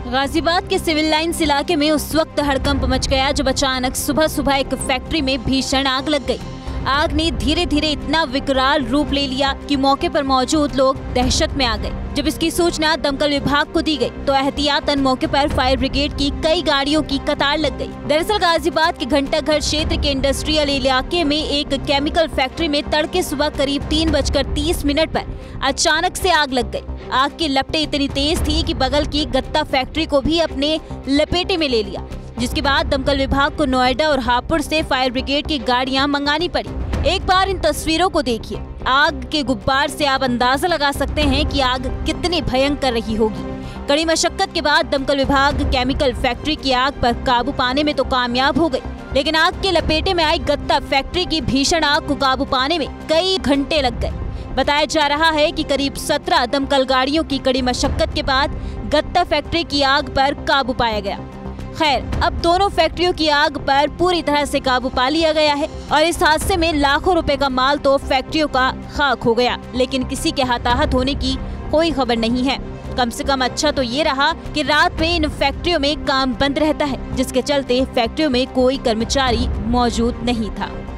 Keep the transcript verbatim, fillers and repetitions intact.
गाजियाबाद के civil lines इलाके में उस वक्त हड़कंप मच गया जब अचानक सुबह सुबह एक फैक्ट्री में भीषण आग लग गई। आग ने धीरे धीरे इतना विकराल रूप ले लिया कि मौके पर मौजूद लोग दहशत में आ गए। जब इसकी सूचना दमकल विभाग को दी गई तो एहतियातन मौके पर फायर ब्रिगेड की कई गाड़ियों की कतार लग गई। दरअसल गाजियाबाद के घंटाघर क्षेत्र के इंडस्ट्रियल इलाके में एक केमिकल फैक्ट्री में तड़के सुबह करीब तीन बजकर तीस मिनट पर अचानक से आग लग गई। आग की लपटें इतनी तेज थी कि बगल की गत्ता फैक्ट्री को भी अपने लपेटे में ले लिया, जिसके बाद दमकल विभाग को नोएडा और हापुड़ से फायर ब्रिगेड की गाड़ियां मंगानी पड़ी। एक बार इन तस्वीरों को देखिए। आग के गुब्बार से आप अंदाजा लगा सकते हैं कि आग कितनी भयंकर रही होगी। कड़ी मशक्कत के बाद दमकल विभाग केमिकल फैक्ट्री की आग पर काबू पाने में तो कामयाब हो गई, लेकिन आग के लपेटे में आई गत्ता फैक्ट्री की भीषण आग को काबू पाने में कई घंटे लग गए। बताया जा रहा है कि करीब सत्रह दमकल गाड़ियों की कड़ी मशक्कत के बाद गत्ता फैक्ट्री की आग पर काबू पाया गया। खैर, अब दोनों फैक्ट्रियों की आग पर पूरी तरह से काबू पा लिया गया है और इस हादसे में लाखों रुपए का माल तो फैक्ट्रियों का खाक हो गया, लेकिन किसी के हताहत होने की कोई खबर नहीं है। कम से कम अच्छा तो ये रहा कि रात में इन फैक्ट्रियों में काम बंद रहता है, जिसके चलते फैक्ट्रियों में कोई कर्मचारी मौजूद नहीं था।